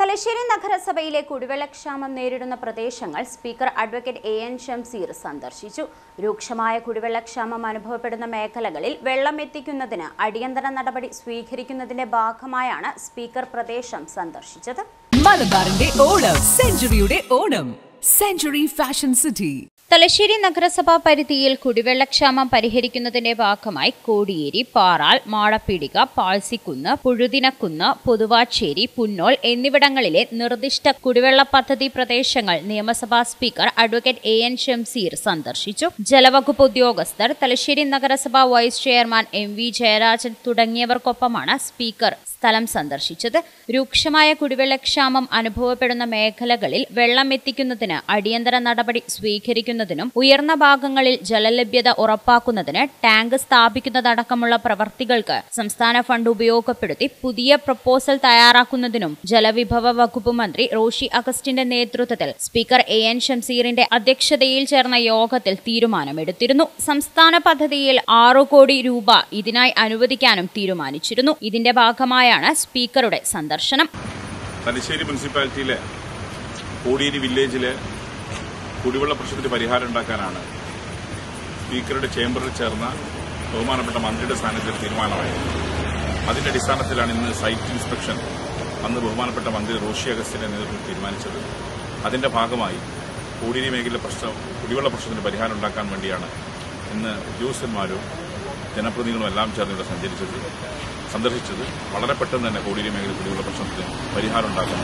തലശ്ശേരി നഗരസഭയിലെ കുടിവെള്ളക്ഷാമം നേരിടുന്ന പ്രദേശങ്ങൾ സ്പീക്കർ അഡ്വക്കേറ്റ് എൻ ഷംസീർ സന്ദർശിച്ചു. രൂക്ഷമായ കുടിവെള്ളക്ഷാമം അനുഭവപ്പെടുന്ന മേഖലകളിൽ വെള്ളം എത്തിക്കുന്നതിന് അടിയന്തര നടപടി സ്വീകരിക്കുന്നതിന്റെ ഭാഗമായാണ് സ്പീക്കർ പ്രദേശം സന്ദർശിച്ചത്. മലബാറിന്റെ ഓണം, സെഞ്ചുറിയുടെ ഓണം, സെഞ്ചുറി ഫാഷൻ സിറ്റി. തലശ്ശേരി നഗരസഭാ പരിധിയിൽ കുടിവെള്ളക്ഷാമം പരിഹരിക്കുന്നതിന്റെ ഭാഗമായി കോടിയേരി, പാറാൽ, മാടപ്പീടിക, പാഴ്സിക്കുന്ന്, പുഴുതിനക്കുന്ന്, പൊതുവാച്ചേരി, പുന്നോൾ എന്നിവിടങ്ങളിലെ നിർദ്ദിഷ്ട കുടിവെള്ള പദ്ധതി പ്രദേശങ്ങൾ നിയമസഭാ സ്പീക്കർ അഡ്വക്കേറ്റ് എൻ ഷംസീർ സന്ദർശിച്ചു. ജലവകുപ്പ് ഉദ്യോഗസ്ഥർ, തലശ്ശേരി നഗരസഭാ വൈസ് ചെയർമാൻ വി ജയരാജൻ തുടങ്ങിയവർക്കൊപ്പമാണ് സ്പീക്കർ സ്ഥലം സന്ദർശിച്ചത്. രൂക്ഷമായ കുടിവെള്ളക്ഷാമം അനുഭവപ്പെടുന്ന മേഖലകളിൽ വെള്ളം എത്തിക്കുന്നതിന് അടിയന്തര നടപടി സ്വീകരിക്കുന്നതിനും ഉയർന്ന ഭാഗങ്ങളിൽ ജലലഭ്യത ഉറപ്പാക്കുന്നതിന് ടാങ്ക് സ്ഥാപിക്കുന്നതടക്കമുള്ള പ്രവർത്തികൾക്ക് സംസ്ഥാന ഫണ്ട് ഉപയോഗപ്പെടുത്തി പുതിയ പ്രപ്പോസൽ തയ്യാറാക്കുന്നതിനും ജലവിഭവ വകുപ്പ് മന്ത്രി റോഷി അഗസ്റ്റിന്റെ നേതൃത്വത്തിൽ സ്പീക്കർ എൻ ഷംസീറിന്റെ അധ്യക്ഷതയിൽ ചേർന്ന യോഗത്തിൽ തീരുമാനമെടുത്തിരുന്നു. സംസ്ഥാന പദ്ധതിയിൽ 6 കോടി രൂപ ഇതിനായി അനുവദിക്കാനും തീരുമാനിച്ചിരുന്നു. ഇതിന്റെ ഭാഗമായ സ്പീക്കറുടെ സന്ദർശനം. തലശ്ശേരി മുനിസിപ്പാലിറ്റിയിലെ കോടിയേരി വില്ലേജിലെ കുടിവെള്ള പ്രശ്നത്തിന് പരിഹാരം ഉണ്ടാക്കാനാണ് സ്പീക്കറുടെ ചേംബറിൽ ചേർന്ന ബഹുമാനപ്പെട്ട മന്ത്രിയുടെ സാന്നിധ്യത്തിൽ തീരുമാനമായത്. അതിന്റെ അടിസ്ഥാനത്തിലാണ് ഇന്ന് സൈറ്റ് ഇൻസ്പെക്ഷൻ ബഹുമാനപ്പെട്ട മന്ത്രി റോഷി അഗസ്റ്റിന്റെ നേതൃത്വത്തിൽ തീരുമാനിച്ചത്. അതിന്റെ ഭാഗമായി കോടിയേരി മേഖല കുടിവെള്ള പ്രശ്നത്തിന് പരിഹാരം ഉണ്ടാക്കാൻ വേണ്ടിയാണ് ഇന്ന് ഉദ്യോഗസ്ഥന്മാരും ജനപ്രതിനിധികളും എല്ലാം ചേർന്ന് ഇവിടെ സന്ദർശിച്ചത്. വളരെ പെട്ടെന്ന് തന്നെ കോടിയേരി മേഖല കുടിവെള്ള പ്രശ്നത്തിന് പരിഹാരം ഉണ്ടാക്കാൻ.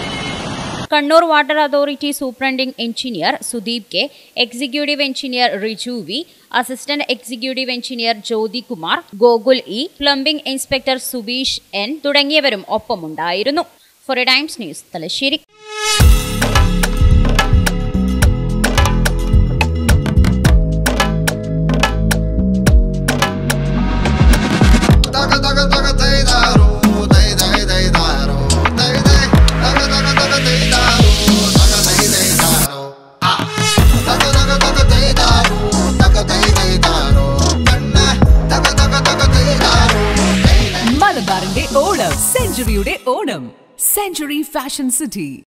Kannur water authority superintending engineer Sudeep K, executive engineer Riju V, assistant executive engineer Jyothi Kumar, Gokul E, plumbing inspector Subeesh N തുടങ്ങിയവരും ഒപ്പമുണ്ടായിരുന്നു. For a times news, Thalassery. മലബാറിന്റെ ഓണം, സെഞ്ചുറിയുടെ ഓണം, സെഞ്ചുറി ഫാഷൻ സിറ്റി.